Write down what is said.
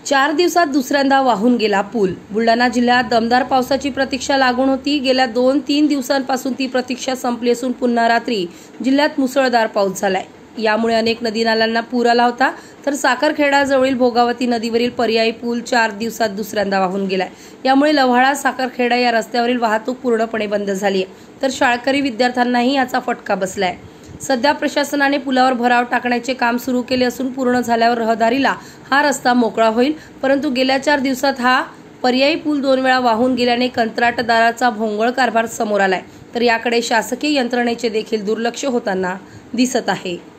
4 दिवसात दुसऱ्यांदा वाहून गेला पूल। बुलडाणा जिल्ह्यात दमदार पावसाची प्रतीक्षा लागून होती। गेल्या 2-3 दिवसांपासून ती प्रतीक्षा संपली असून पुन्हा रात्री जिल्ह्यात मुसळधार पाऊस झालाय। यामुळे अनेक नदी नाल्यांना पूर आला होता, तर साखरखेडाजवळील भोगावती नदीवरील पर्यायी पूल 4 दिवसात दुसऱ्यांदा वाहून गेलाय। यामुळे लव्हाळा साखरखेडा या रस्त्यावरील वाहतूक पूर्णपणे बंद झाली आहे, तर शाळकरी विद्यार्थ्यांनाही याचा फटका बसलाय। सध्या प्रशासनाने पुलावर भराव टाकण्याचे काम सुरू केले असून पूर्ण झाल्यावर रहदारीला हा रस्ता मोकळा होईल। परंतु गेल्या 4 दिवसात हा पर्यायी पूल 2 वेळा वाहून गेल्याने कंत्राटदाराचा भोंगळ कारभार समोर आलाय, तर याकडे शासकीय यंत्रणेचे देखील दुर्लक्ष होताना दिसत आहे।